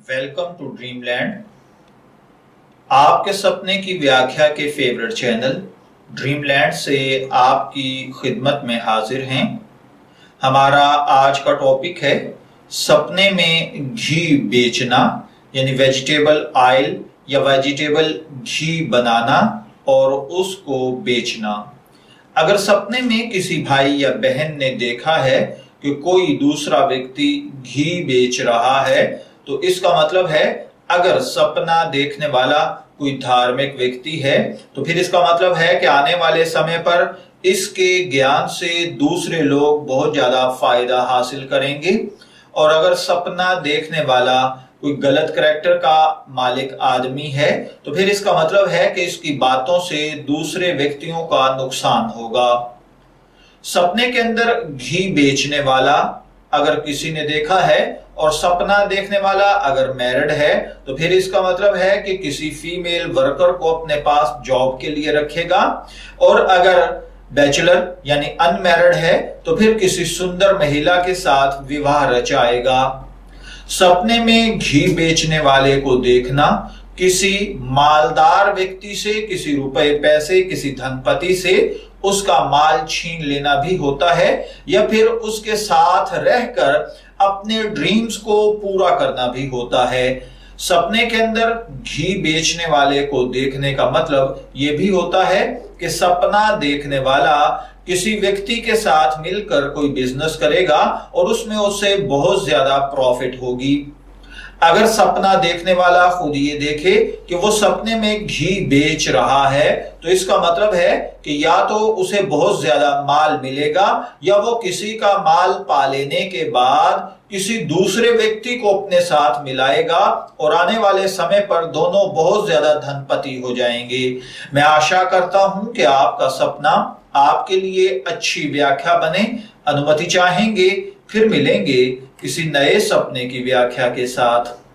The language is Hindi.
Welcome to dreamland. आपके सपने की व्याख्या के फेवरेट चैनल ड्रीमलैंड से आपकी खिदमत में हाजिर हैं। हमारा आज का टॉपिक है सपने में घी बेचना, यानी वेजिटेबल ऑयल या वेजिटेबल घी बनाना और उसको बेचना। अगर सपने में किसी भाई या बहन ने देखा है कि कोई दूसरा व्यक्ति घी बेच रहा है, तो इसका मतलब है अगर सपना देखने वाला कोई धार्मिक व्यक्ति है तो फिर इसका मतलब है कि आने वाले समय पर इसके ज्ञान से दूसरे लोग बहुत ज्यादा फायदा हासिल करेंगे। और अगर सपना देखने वाला कोई गलत करैक्टर का मालिक आदमी है तो फिर इसका मतलब है कि इसकी बातों से दूसरे व्यक्तियों का नुकसान होगा। सपने के अंदर घी बेचने वाला अगर किसी ने देखा है और सपना देखने वाला अगर मैरिड है तो फिर इसका मतलब है कि किसी फीमेल वर्कर को अपने पास जॉब के लिए रखेगा। और अगर बैचलर यानी अनमैरिड है तो फिर किसी सुंदर महिला के साथ विवाह रचाएगा। सपने में घी बेचने वाले को देखना किसी मालदार व्यक्ति से, किसी रुपए पैसे, किसी धनपति से उसका माल छीन लेना भी होता है, या फिर उसके साथ रहकर अपने ड्रीम्स को पूरा करना भी होता है। सपने के अंदर घी बेचने वाले को देखने का मतलब यह भी होता है कि सपना देखने वाला किसी व्यक्ति के साथ मिलकर कोई बिजनेस करेगा और उसमें उसे बहुत ज्यादा प्रॉफिट होगी। अगर सपना देखने वाला खुद ये देखे कि वो सपने में घी बेच रहा है तो इसका मतलब है कि या तो उसे बहुत ज्यादा माल मिलेगा या वो किसी का माल पा लेने के बाद किसी दूसरे व्यक्ति को अपने साथ मिलाएगा और आने वाले समय पर दोनों बहुत ज्यादा धनपति हो जाएंगे। मैं आशा करता हूं कि आपका सपना आपके लिए अच्छी व्याख्या बने। अनुमति चाहेंगे, फिर मिलेंगे किसी नए सपने की व्याख्या के साथ।